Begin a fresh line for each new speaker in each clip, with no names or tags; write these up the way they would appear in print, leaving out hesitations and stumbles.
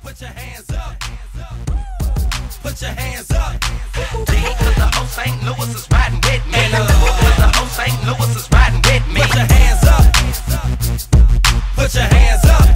Put your hands up. Put your hands up. Cause the whole St. Louis is riding with me. Cause the whole St. Louis is riding with me. Put your hands up. Put your hands up.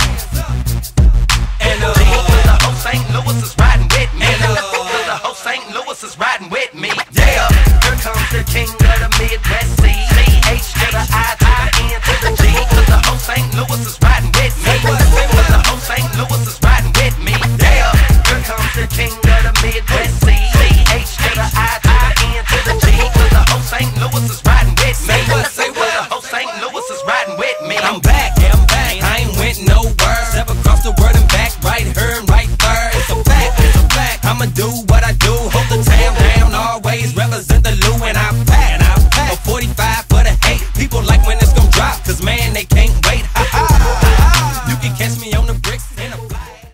And cause the whole St. Louis is riding with me. Cause the whole St. Louis is riding with me. Yeah. Here comes the king of the Midwest C. H to the I to the N to the G. Cause the whole St. Louis is riding with me. Cause the whole St. Louis is riding with me. Yeah. Here comes the king of the Midwest C. H to the I to the N to the G. Cause the whole St. Louis is riding with me. Say what? The whole St. Louis is riding with me. I'm back, yeah, I'm back. I ain't went nowhere. Step across the world and back, right here and right there. It's a fact, it's a fact. I'ma do what I do, hold the town down, always represent the Lou, and I pack. A 45 for the hate. People like when it's gon' drop, cause man, they can't wait. Ha ha. You can catch me on the bricks in a fly.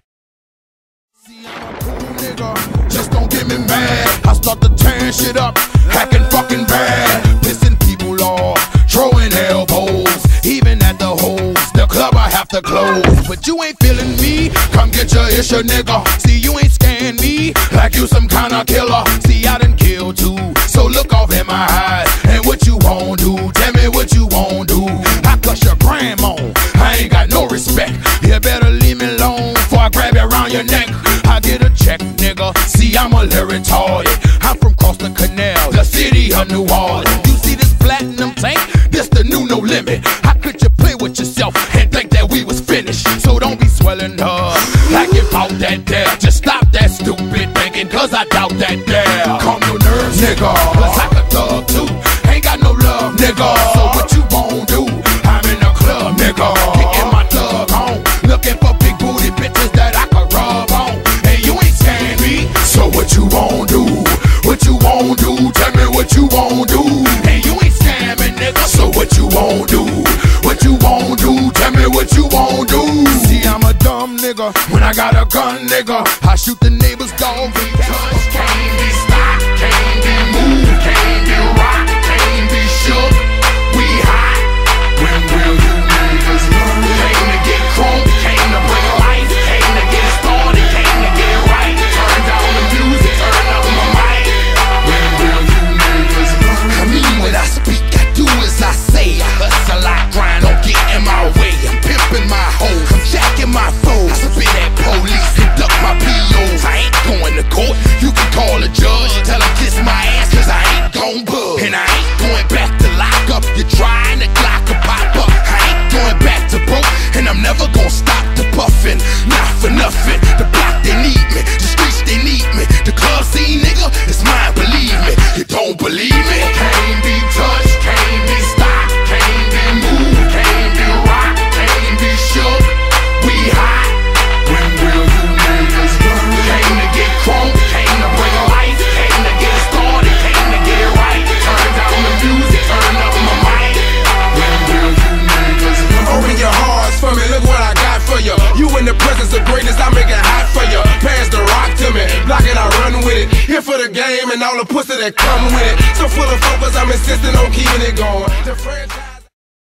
See, I'm a cool nigga, just don't get me mad. I start to tear shit up, hacking fucking bad, pissing people off, throwing elbows, even at the holes. The club I have to close, but you ain't feeling me. Come get your issue, nigga. See, you ain't scaring me like you some kind of killer. See, I done killed too, so look off in my eyes. And what you won't do? Tell me what you won't do. I cuss your grandma, I ain't got no respect. You better leave me alone before I grab you around your neck. I get a check, nigga. See, I'm a little retarded. I'm from across the canal, the city of New Orleans. You see this platinum tank? This the new No Limit. How could you play with yourself and think that we was finished? So don't be swelling up like you bought that there. Just stop that stupid thinking, cause I doubt that there. Calm your nerves, nigga, cause I could thug too. Ain't got no love, nigga. So what you won't do? I'm in the club, nigga, getting my thug on, looking for big booty bitches that I could rub on. And you ain't scaring me, so what you won't do? What you won't do? Tell me what you won't do. And you ain't scamming, nigga, so what you won't do? What you won't do? Tell me what you won't do. See, I'm a dumb nigga when I got a gun, nigga. I shoot the neighbor's dog. Can't touch, can't be stopped, can't be moved, can't be rocked, can't be shook. We hot. When will you niggas learn? Came to get crunk, came to bring life, came to get started, came to get right. Turn down the music, turn up my mic. When will you niggas learn? I mean what I speak, I do as I say. I hustle, I grind, don't get in my way. I'm pimping my hoes, I'm jacking my foes. I spit at police and duck my POs. I ain't going to court, you can call a judge. Tell him kiss my ass, cause I ain't gon' budge. And I ain't going back to lock up. You're trying to clock a pop up. I ain't going back to broke, and I'm never gon' stop to puffin'. Not for nothing. The block, they need me. The streets, they need me. The club scene, nigga, it's mine, believe me. You don't believe me? Can't be touched, can't be stopped, can't be moved, can't be rocked, can't be shook. We hot. When will you niggas learn? Came to get crunk, came to bring life, came to get started, came to get right. Turn down the music, turn up my mic. When will you niggas learn?
Open your hearts for me, look what I got for you. You in the presence of greatness, I make it hot for you. Pass the rock to me, block it, I run with it. Here for the game and all the pussy that come with it. So full of focus, I'm insisting on keeping it going. The franchise.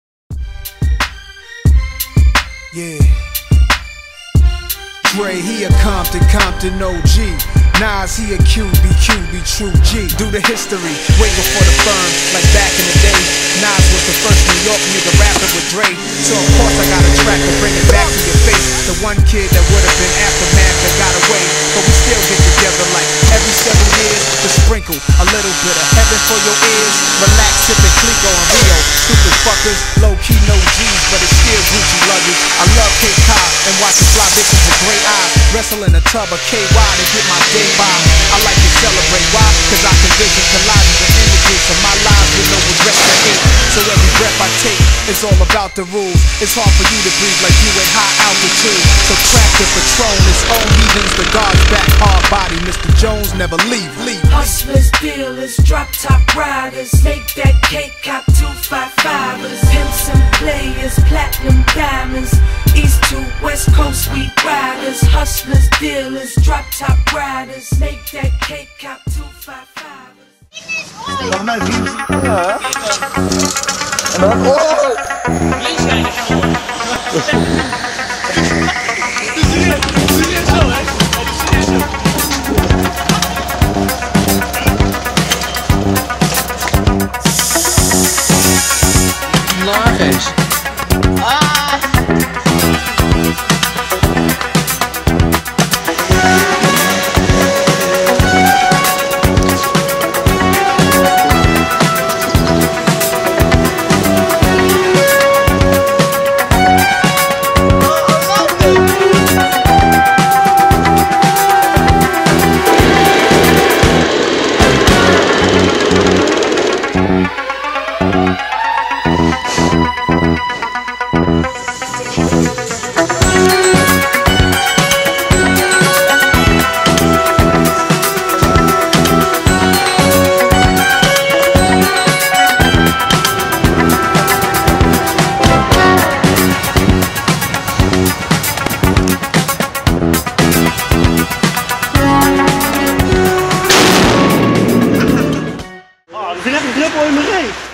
Yeah. Dre, he a Compton OG. Nas, he a QB true G. Do the history, way before the firm, like back in the day. Nas was the first New York nigga rapping with Dre. So of course I got a track to bring it back to your face. The one kid that would've been Aftermath that got away, but we still get together like every 7 years to sprinkle a little bit of heaven for your ears. Relax, sippin' Clico and Rio. Stupid fuckers, low key no G's, but it's still Gucci luggage. I love Cape Cod and watching fly bitches with great eyes. Wrestle in a tub of KY to get my day by. I like to celebrate, why? Cause I can vision collages and images of my lives with no regrets to hate. So every breath I take is all about the rules. It's hard for you to breathe like you at high altitude. So crack the Patron, it's all heathens, the God's back, hard body. Mr. Jones never leave.
Hustlers, dealers, drop top riders, make that cake cop 255ers, pimps and players, platinum diamonds, east to west coast we riders. Hustlers, dealers, drop top riders, make that cake cop 255ers.
Oh! in de reet.